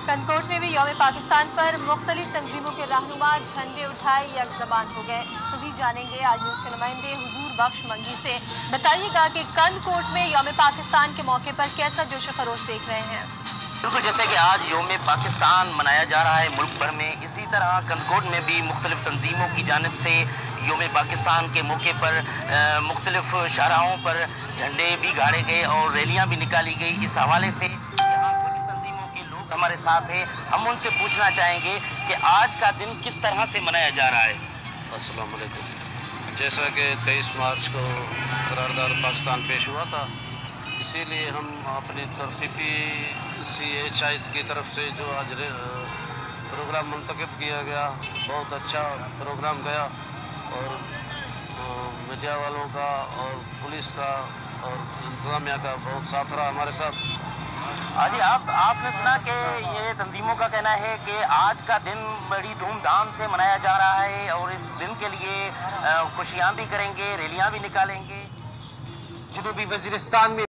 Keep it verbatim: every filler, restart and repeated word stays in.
कनकोट में भी यौम पाकिस्तान पर मुख्तलिफ तंजीमों के रहनुमा झंडे उठाए यकजबान हो गए। मज़ीद जानेंगे आज न्यूज़ के नुमाइंदे हुजूर बख्श मंगी से। बताइएगा कि कनकोट में यौम पाकिस्तान के मौके पर कैसा जोश खरोश देख रहे हैं। बिल्कुल, जैसे कि आज यौम पाकिस्तान मनाया जा रहा है मुल्क भर में, इसी तरह कनकोट में भी मुख्तलिफ तंजीमों की जानिब से यौम पाकिस्तान के मौके पर मुख्तलिफ शाहराहों पर झंडे भी गाड़े गए और रैलियाँ भी निकाली गई। इस हवाले से यहाँ कुछ तंजीमों के लोग हमारे साथ हैं, हम उनसे पूछना चाहेंगे कि आज का दिन किस तरह से मनाया जा रहा है। अस्सलाम वालेकुम। जैसा कि तेईस मार्च को करारदाद पाकिस्तान पेश हुआ था, इसीलिए हम अपनी तरफीफी सी एच आई की तरफ से जो आज प्रोग्राम मुंतखब किया गया, बहुत अच्छा प्रोग्राम गया और मीडिया वालों का और पुलिस का और इंतजामिया का बहुत साथ रहा हमारे साथ। हाजी, आप आपने सुना कि ये तंजीमों का कहना है कि आज का दिन बड़ी धूमधाम से मनाया जा रहा है और इस दिन के लिए खुशियाँ भी करेंगे, रैलियाँ भी निकालेंगे। जनूबी वज़ीरिस्तान में